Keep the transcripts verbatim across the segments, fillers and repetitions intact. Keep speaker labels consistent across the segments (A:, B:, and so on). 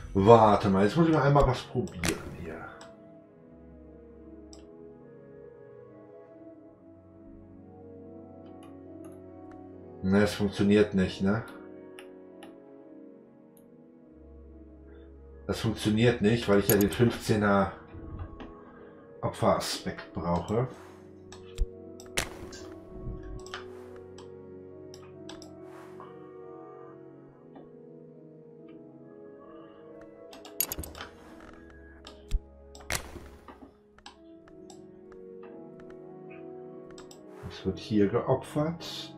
A: Warte mal, jetzt muss ich mal einmal was probieren hier. Ne, es funktioniert nicht, ne? Das funktioniert nicht, weil ich ja den fünfzehner Opferaspekt brauche. Das wird hier geopfert.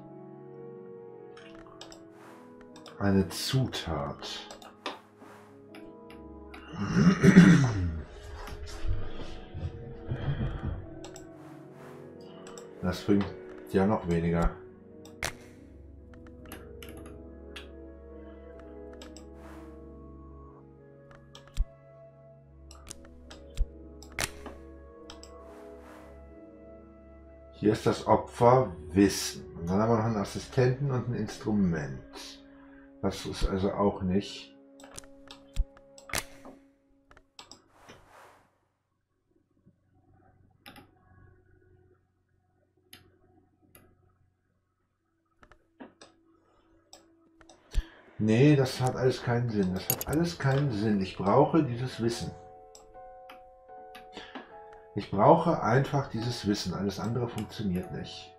A: Eine Zutat. Das bringt ja noch weniger. Hier ist das Opfer Wissen. Und dann haben wir noch einen Assistenten und ein Instrument. Das ist also auch nicht. Nee, das hat alles keinen Sinn. Das hat alles keinen Sinn. Ich brauche dieses Wissen. Ich brauche einfach dieses Wissen. Alles andere funktioniert nicht.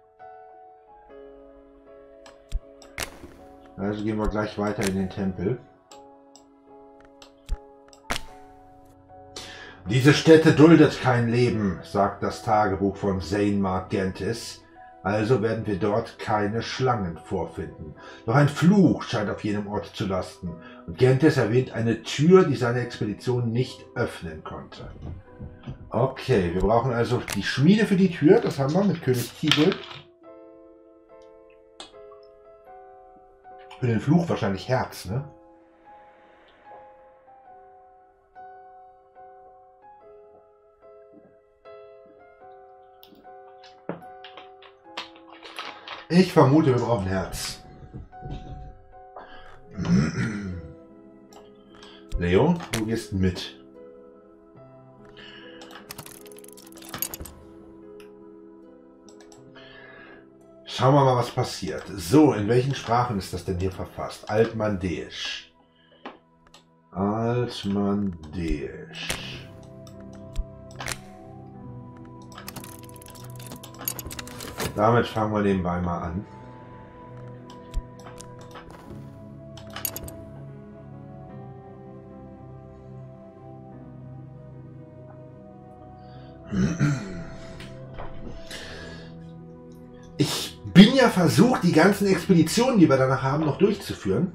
A: Also gehen wir gleich weiter in den Tempel. Diese Stätte duldet kein Leben, sagt das Tagebuch von Zane Mark Gentis. Also werden wir dort keine Schlangen vorfinden. Doch ein Fluch scheint auf jenem Ort zu lasten. Und Gentis erwähnt eine Tür, die seine Expedition nicht öffnen konnte. Okay, wir brauchen also die Schmiede für die Tür. Das haben wir mit König Tigel. Für den Fluch wahrscheinlich Herz, ne? Ich vermute, wir brauchen Herz. Leo, du gehst mit. Schauen wir mal, was passiert. So, in welchen Sprachen ist das denn hier verfasst? Altmandäisch. Altmandäisch. Damit fangen wir nebenbei mal an. Ich bin ja versucht, die ganzen Expeditionen, die wir danach haben, noch durchzuführen.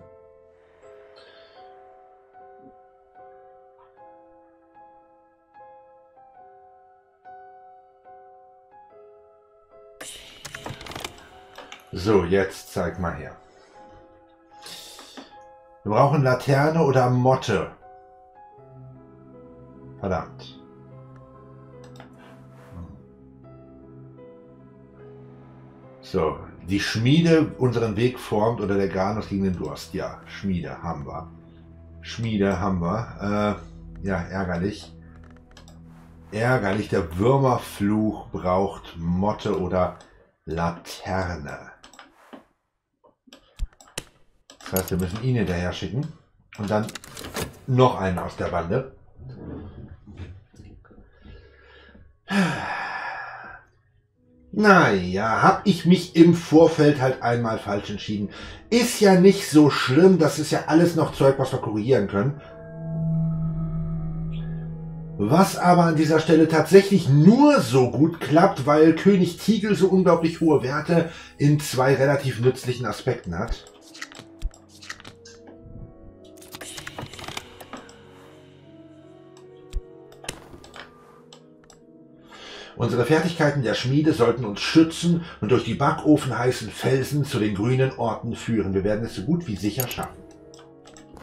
A: So, jetzt zeig mal her. Wir brauchen Laterne oder Motte. Verdammt. So, die Schmiede unseren Weg formt oder der Garnus gegen den Durst. Ja, Schmiede haben wir. Schmiede haben wir. Äh, ja, ärgerlich. Ärgerlich, der Würmerfluch braucht Motte oder Laterne. Das heißt, wir müssen ihn hinterher schicken. Und dann noch einen aus der Bande. Naja, habe ich mich im Vorfeld halt einmal falsch entschieden. Ist ja nicht so schlimm, das ist ja alles noch Zeug, was wir korrigieren können. Was aber an dieser Stelle tatsächlich nur so gut klappt, weil König Tigel so unglaublich hohe Werte in zwei relativ nützlichen Aspekten hat. Unsere Fertigkeiten der Schmiede sollten uns schützen und durch die backofenheißen Felsen zu den grünen Orten führen. Wir werden es so gut wie sicher schaffen.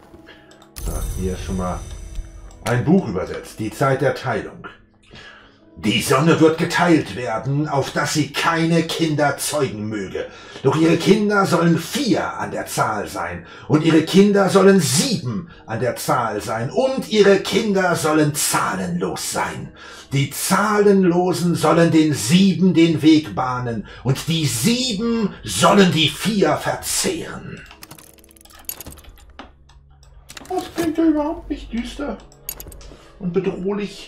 A: So, hier ist schon mal ein Buch übersetzt. Die Zeit der Teilung. Die Sonne wird geteilt werden, auf dass sie keine Kinder zeugen möge. Doch ihre Kinder sollen vier an der Zahl sein, und ihre Kinder sollen sieben an der Zahl sein, und ihre Kinder sollen zahlenlos sein. Die Zahlenlosen sollen den Sieben den Weg bahnen, und die Sieben sollen die Vier verzehren. Das klingt ja überhaupt nicht düster und bedrohlich.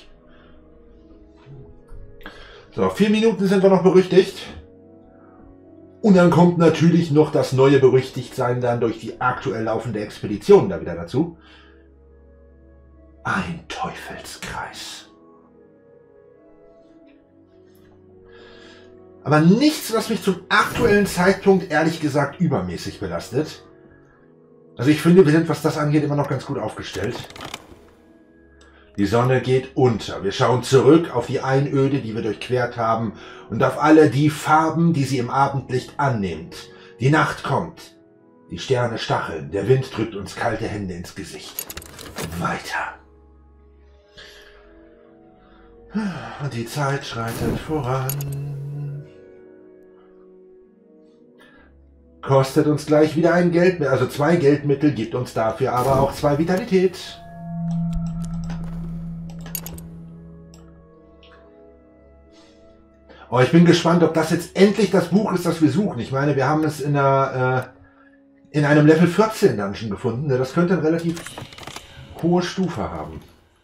A: So, vier Minuten sind wir noch berüchtigt. Und dann kommt natürlich noch das neue Berüchtigtsein dann durch die aktuell laufende Expedition da wieder dazu. Ein Teufelskreis. Aber nichts, was mich zum aktuellen Zeitpunkt ehrlich gesagt übermäßig belastet. Also ich finde, wir sind, was das angeht, immer noch ganz gut aufgestellt. Die Sonne geht unter. Wir schauen zurück auf die Einöde, die wir durchquert haben, und auf alle die Farben, die sie im Abendlicht annimmt. Die Nacht kommt. Die Sterne stacheln. Der Wind drückt uns kalte Hände ins Gesicht. Weiter. Und die Zeit schreitet voran. Kostet uns gleich wieder ein Geld, also zwei Geldmittel, gibt uns dafür aber auch zwei Vitalität. Oh, ich bin gespannt, ob das jetzt endlich das Buch ist, das wir suchen. Ich meine, wir haben es in, einer, äh, in einem Level vierzehn Dungeon gefunden. Das könnte eine relativ hohe Stufe haben.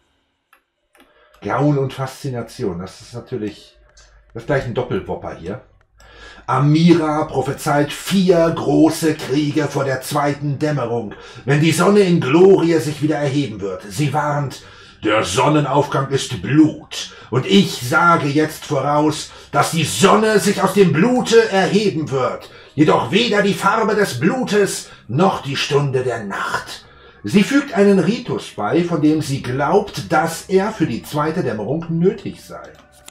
A: Gaun und Faszination. Das ist natürlich... Das ist gleich ein Doppelwopper hier. Amira prophezeit vier große Kriege vor der zweiten Dämmerung, wenn die Sonne in Glorie sich wieder erheben wird. Sie warnt... Der Sonnenaufgang ist Blut, und ich sage jetzt voraus, dass die Sonne sich aus dem Blute erheben wird, jedoch weder die Farbe des Blutes noch die Stunde der Nacht. Sie fügt einen Ritus bei, von dem sie glaubt, dass er für die zweite Dämmerung nötig sei.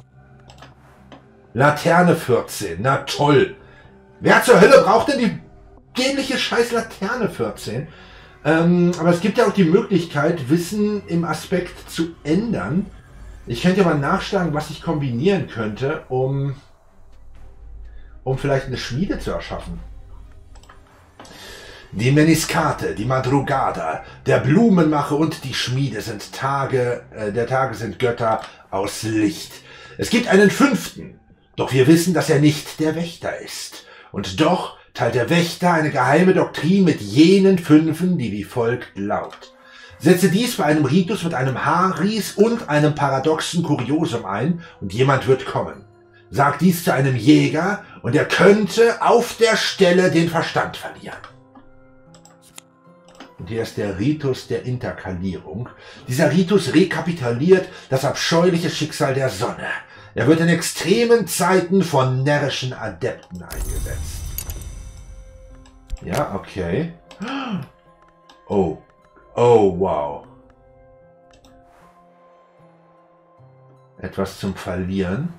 A: Laterne vierzehn, na toll. Wer zur Hölle braucht denn die dämliche scheiß Laterne vierzehn? Ähm, aber es gibt ja auch die Möglichkeit, Wissen im Aspekt zu ändern. Ich könnte ja mal nachschlagen, was ich kombinieren könnte, um, um vielleicht eine Schmiede zu erschaffen. Die Meniskate, die Madrugada, der Blumenmacher und die Schmiede sind Tage, äh, der Tage sind Götter aus Licht. Es gibt einen fünften, doch wir wissen, dass er nicht der Wächter ist. Und doch teilt der Wächter eine geheime Doktrin mit jenen Fünfen, die wie folgt lautet. Setze dies bei einem Ritus mit einem Haarries und einem paradoxen Kuriosum ein, und jemand wird kommen. Sag dies zu einem Jäger, und er könnte auf der Stelle den Verstand verlieren. Und hier ist der Ritus der Interkalierung. Dieser Ritus rekapituliert das abscheuliche Schicksal der Sonne. Er wird in extremen Zeiten von närrischen Adepten eingesetzt. Ja, okay. Oh. Oh, wow. Etwas zum Verlieren.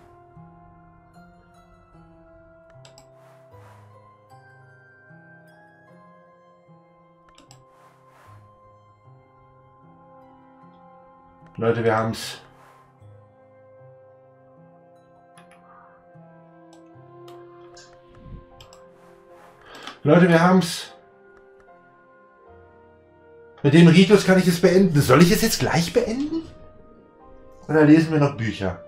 A: Leute, wir haben's. Leute, wir haben's. Mit dem Ritus kann ich es beenden. Soll ich es jetzt gleich beenden? Oder lesen wir noch Bücher?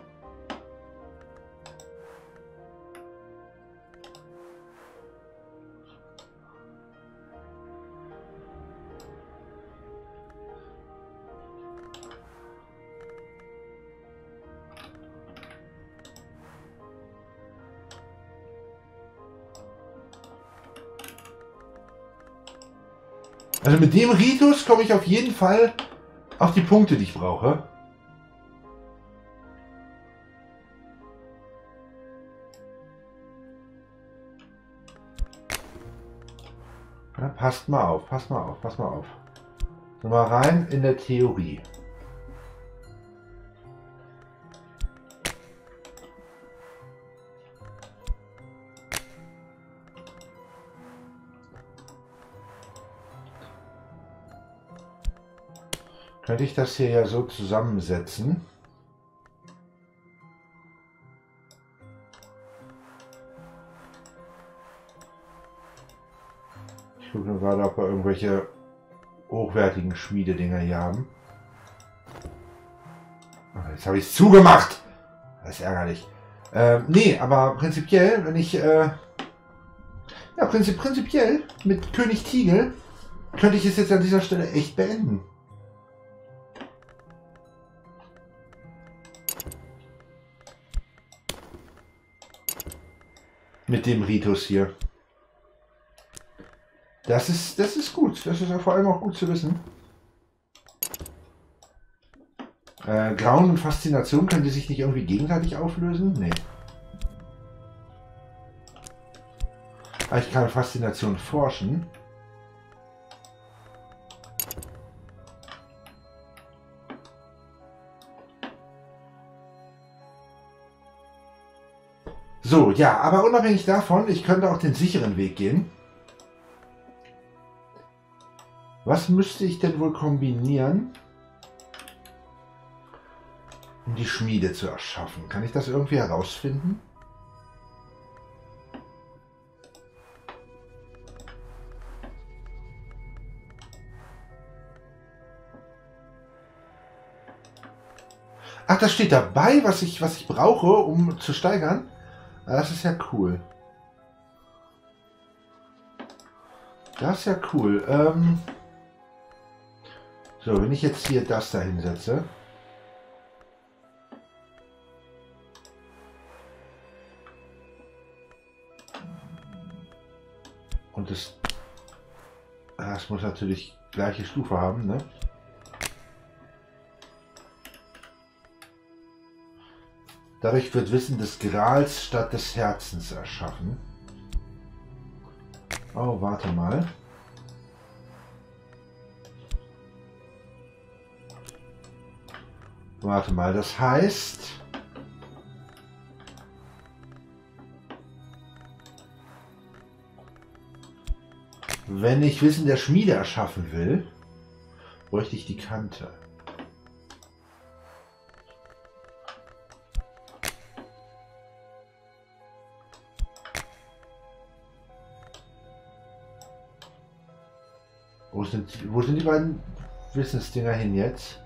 A: Also mit dem Ritus komme ich auf jeden Fall auf die Punkte, die ich brauche. Ja, passt mal auf, passt mal auf, passt mal auf. So, mal rein in der Theorie. Könnte ich das hier ja so zusammensetzen. Gucken wir gerade, ob wir irgendwelche hochwertigen Schmiededinger hier haben. Jetzt habe ich es zugemacht. Das ist ärgerlich. Ähm, nee, aber prinzipiell, wenn ich... Äh, ja, prinzip, prinzipiell mit König Tiegel könnte ich es jetzt an dieser Stelle echt beenden. Mit dem Ritus hier. Das ist, das ist gut. Das ist ja vor allem auch gut zu wissen. Äh, Grauen und Faszination, können die sich nicht irgendwie gegenseitig auflösen? Nee. Aber ich kann Faszination forschen. So, ja, aber unabhängig davon, ich könnte auch den sicheren Weg gehen. Was müsste ich denn wohl kombinieren, um die Schmiede zu erschaffen? Kann ich das irgendwie herausfinden? Ach, das steht dabei, was ich, was ich brauche, um zu steigern. Das ist ja cool. Das ist ja cool. Ähm so, wenn ich jetzt hier das da hinsetze. Und das, das muss natürlich gleiche Stufe haben, ne? Dadurch wird Wissen des Grals statt des Herzens erschaffen. Oh, warte mal. Warte mal, das heißt... Wenn ich Wissen der Schmiede erschaffen will, bräuchte ich die Kante. Wo sind, wo sind die beiden Wissensdinger hin jetzt?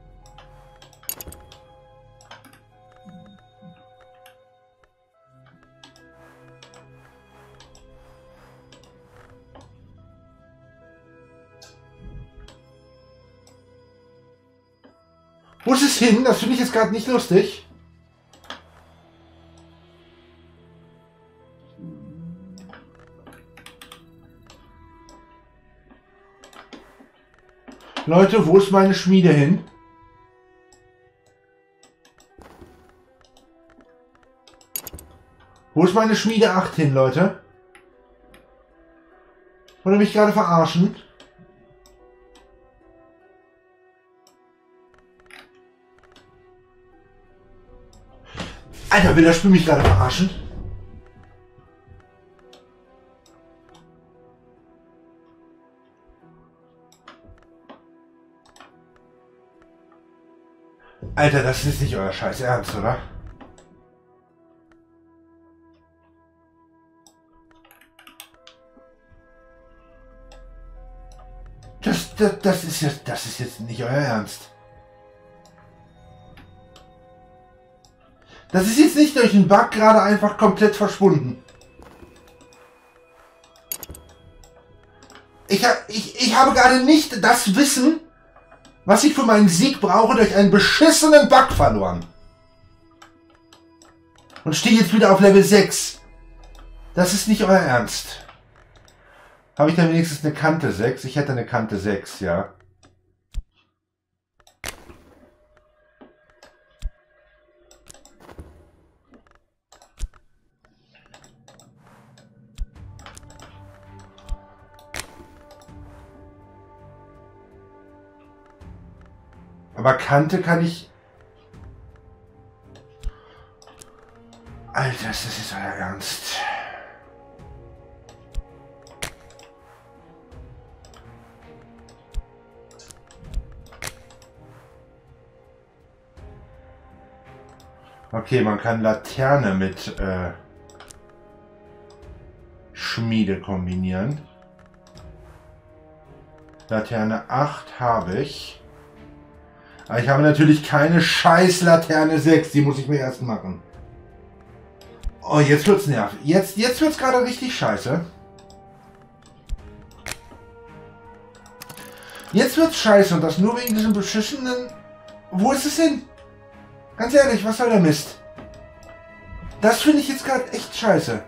A: Wo ist es hin? Das finde ich jetzt gerade nicht lustig. Leute, wo ist meine Schmiede hin? Wo ist meine Schmiede acht hin, Leute? Wollt ihr mich gerade verarschen? Alter, will das Spiel mich gerade verarschen? Alter, das ist nicht euer Scheiß Ernst, oder? Das, das, das ist jetzt, das ist jetzt nicht euer Ernst. Das ist jetzt nicht durch einen Bug gerade einfach komplett verschwunden. Ich, ich, ich habe gerade nicht das Wissen, was ich für meinen Sieg brauche, durch einen beschissenen Bug verloren. Und stehe jetzt wieder auf Level sechs. Das ist nicht euer Ernst. Habe ich dann wenigstens eine Kante sechs? Ich hätte eine Kante sechs, ja. Aber Kante kann ich... Alter, das ist euer Ernst. Okay, man kann Laterne mit äh, Schmiede kombinieren. Laterne acht habe ich. Aber ich habe natürlich keine scheiß Laterne sechs. Die muss ich mir erst machen. Oh, jetzt wird's nervig. Jetzt, jetzt wird's gerade richtig scheiße. Jetzt wird's scheiße und das nur wegen diesem beschissenen... Wo ist es hin? Ganz ehrlich, was soll der Mist? Das finde ich jetzt gerade echt scheiße.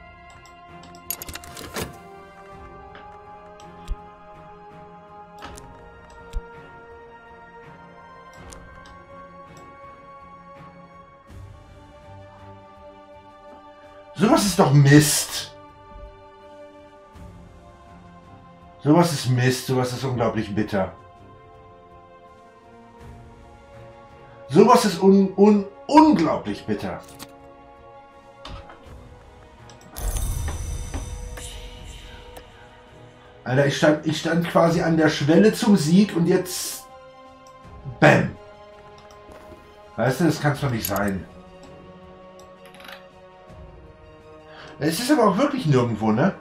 A: Sowas ist doch Mist. Sowas ist Mist, sowas ist unglaublich bitter. Sowas ist un, un, unglaublich bitter. Alter, ich stand, ich stand quasi an der Schwelle zum Sieg und jetzt... Bäm! Weißt du, das kann es doch nicht sein. Es ist aber auch wirklich nirgendwo, ne?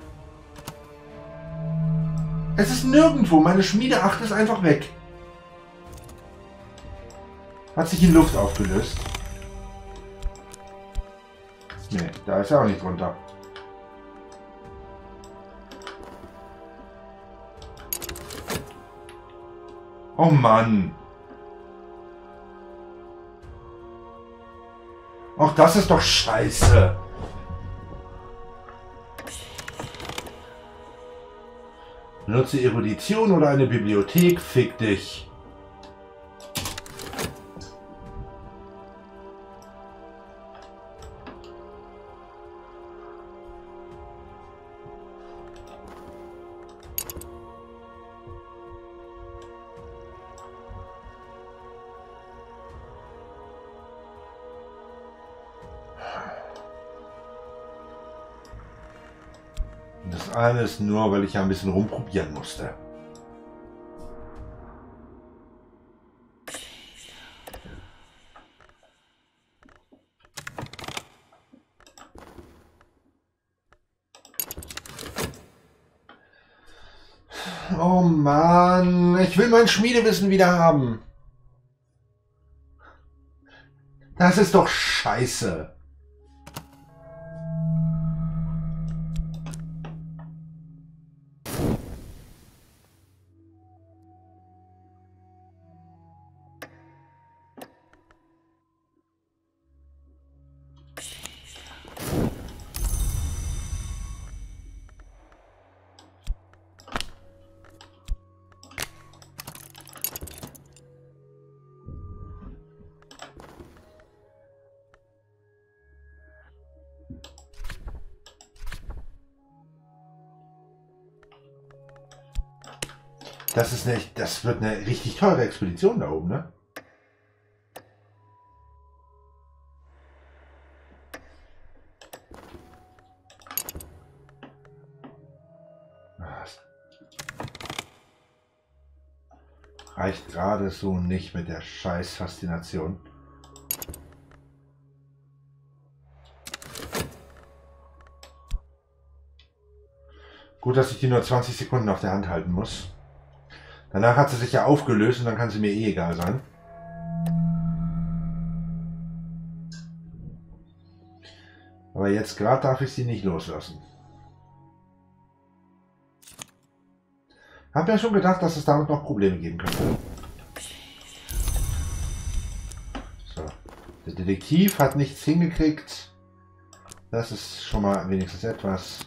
A: Es ist nirgendwo. Meine Schmiede acht ist einfach weg. Hat sich in Luft aufgelöst. Ne, da ist er auch nicht drunter. Oh Mann. Auch das ist doch scheiße. Nutze Erudition oder eine Bibliothek, fick dich. Das alles nur, weil ich ja ein bisschen rumprobieren musste. Oh Mann, ich will mein Schmiedewissen wieder haben. Das ist doch scheiße. Das ist eine, das wird eine richtig teure Expedition da oben, ne? Das reicht gerade so nicht mit der scheiß Faszination. Gut, dass ich die nur zwanzig Sekunden auf der Hand halten muss. Danach hat sie sich ja aufgelöst und dann kann sie mir eh egal sein. Aber jetzt gerade darf ich sie nicht loslassen. Hab mir schon gedacht, dass es damit noch Probleme geben könnte. So. Der Detektiv hat nichts hingekriegt. Das ist schon mal wenigstens etwas.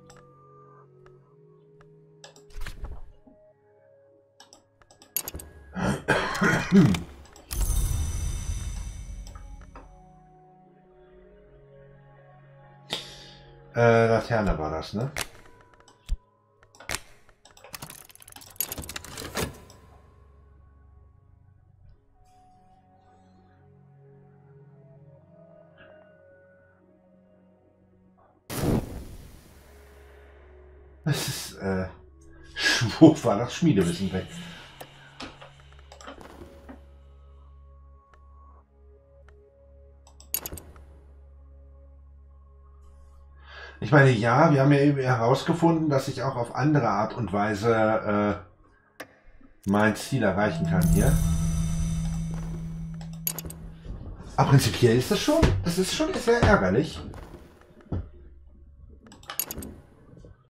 A: Hm. Äh, Laterne war das, ne? Das ist, äh, wo war das Schmiedewissen weg? Ich meine, ja, wir haben ja eben herausgefunden, dass ich auch auf andere Art und Weise äh, mein Ziel erreichen kann hier. Aber prinzipiell ist das schon, das ist schon sehr ärgerlich.